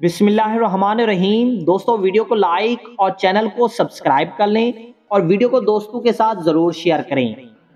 بسم اللہ الرحمن الرحیم۔ دوستو ویڈیو کو لائک اور چینل کو سبسکرائب کر لیں اور ویڈیو کو دوستوں کے ساتھ ضرور شیئر کریں۔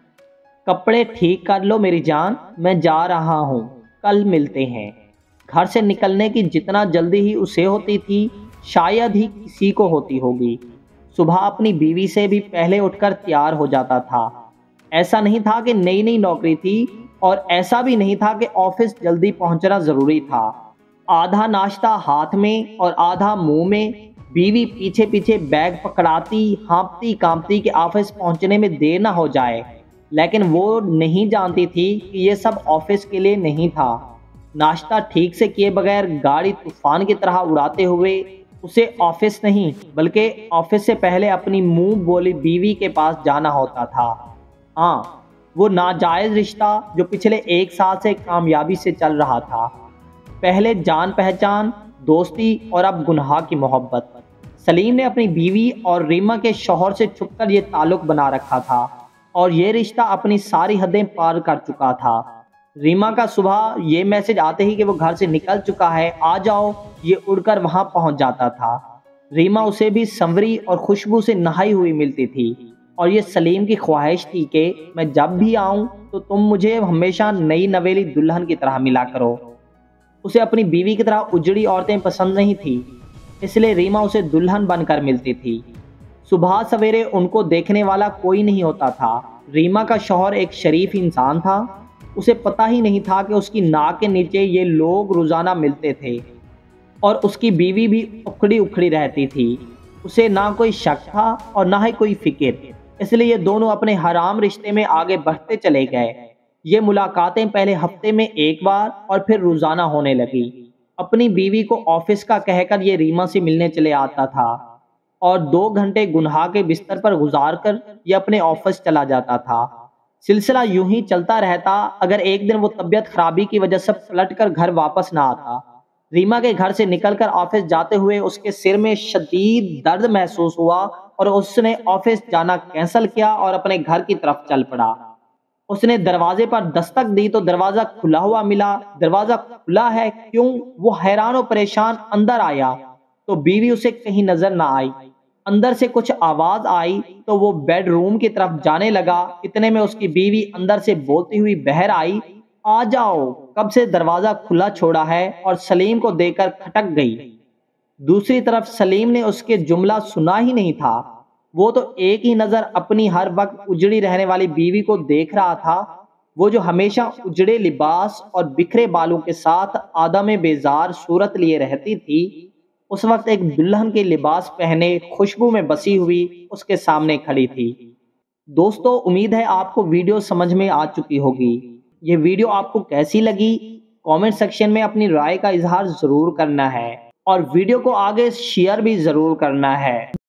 کپڑے ٹھیک کر لو میری جان، میں جا رہا ہوں، کل ملتے ہیں۔ گھر سے نکلنے کی جتنا جلدی ہی اسے ہوتی تھی شاید ہی کسی کو ہوتی ہوگی۔ صبح اپنی بیوی سے بھی پہلے اٹھ کر تیار ہو جاتا تھا۔ ایسا نہیں تھا کہ نئی نئی نوکری تھی اور ایسا بھی نہیں تھا کہ آفس جلدی پہنچنا ضروری تھا۔ آدھا ناشتہ ہاتھ میں اور آدھا منہ میں، بیوی پیچھے پیچھے بیگ پکڑاتی ہانپتی کانپتی کہ آفس پہنچنے میں دیر نہ ہو جائے، لیکن وہ نہیں جانتی تھی کہ یہ سب آفس کے لیے نہیں تھا۔ ناشتہ ٹھیک سے کیے بغیر گاڑی طوفان کی طرح اڑاتے ہوئے اسے آفس نہیں بلکہ آفس سے پہلے اپنی منہ بولی بیوی کے پاس جانا ہوتا تھا۔ ہاں، وہ ناجائز رشتہ جو پچھلے 1 سال سے کامیابی سے چل رہا تھا، پہلے جان پہچان، دوستی اور اب گناہ کی محبت۔ سلیم نے اپنی بیوی اور ریما کے شوہر سے چھپ کر یہ تعلق بنا رکھا تھا اور یہ رشتہ اپنی ساری حدیں پار کر چکا تھا۔ ریما کا صبح یہ میسج آتے ہی کہ وہ گھر سے نکل چکا ہے، آ جاؤ، یہ اڑ کر وہاں پہنچ جاتا تھا۔ ریما اسے بھی سنوری اور خوشبو سے نہائی ہوئی ملتی تھی اور یہ سلیم کی خواہش تھی کہ میں جب بھی آؤں تو تم مجھے ہمیشہ نئی نویلی دلہن کی طرح ملا کرو۔ اسے اپنی بیوی کی طرح اجڑی عورتیں پسند نہیں تھی، اس لیے ریما اسے دلہن بن کر ملتی تھی۔ صبح سویرے ان کو دیکھنے والا کوئی نہیں ہوتا تھا۔ ریما کا شوہر ایک شریف انسان تھا، اسے پتہ ہی نہیں تھا کہ اس کی ناک کے نیچے یہ لوگ روزانہ ملتے تھے، اور اس کی بیوی بھی اکھڑی اکھڑی رہتی تھی۔ اسے نہ کوئی شک تھا اور نہ ہی کوئی فکر، اس لیے یہ دونوں اپنے حرام رشتے میں آگے بڑھتے چلے گئے۔ یہ ملاقاتیں پہلے ہفتے میں 1 بار اور پھر روزانہ ہونے لگی۔ اپنی بیوی کو آفس کا کہہ کر یہ ریما سے ملنے چلے آتا تھا اور 2 گھنٹے گناہ کے بستر پر گزار کر یہ اپنے آفس چلا جاتا تھا۔ سلسلہ یوں ہی چلتا رہتا اگر ایک دن وہ طبیعت خرابی کی وجہ سے پلٹ کر گھر واپس نہ آتا۔ ریما کے گھر سے نکل کر آفس جاتے ہوئے اس کے سر میں شدید درد محسوس ہوا اور اس نے آفس جانا کینسل کیا اور اپنے گھر کی طرف چل پڑا۔ اس نے دروازے پر دستک دی تو دروازہ کھلا ہوا ملا۔ دروازہ کھلا ہے کیوں؟ وہ حیران و پریشان اندر آیا تو بیوی اسے کہیں نظر نہ آئی۔ اندر سے کچھ آواز آئی تو وہ بیڈ روم کی طرف جانے لگا، اتنے میں اس کی بیوی اندر سے بولتی ہوئی باہر آئی، آ جاؤ، کب سے دروازہ کھلا چھوڑا ہے، اور سلیم کو دیکھ کر کھٹک گئی۔ دوسری طرف سلیم نے اس کے جملہ سنا ہی نہیں تھا، وہ تو ایک ہی نظر اپنی ہر وقت اجڑی رہنے والی بیوی کو دیکھ رہا تھا، وہ جو ہمیشہ اجڑے لباس اور بکھرے بالوں کے ساتھ آدم بیزار صورت لیے رہتی تھی، اس وقت ایک دلہن کے لباس پہنے خوشبو میں بسی ہوئی اس کے سامنے کھڑی تھی۔ دوستو، امید ہے آپ کو ویڈیو سمجھ میں آ چکی ہوگی۔ یہ ویڈیو آپ کو کیسی لگی کامنٹ سیکشن میں اپنی رائے کا اظہار ضرور کرنا ہے اور ویڈیو کو آگے شیئر بھی ضرور کرنا ہے۔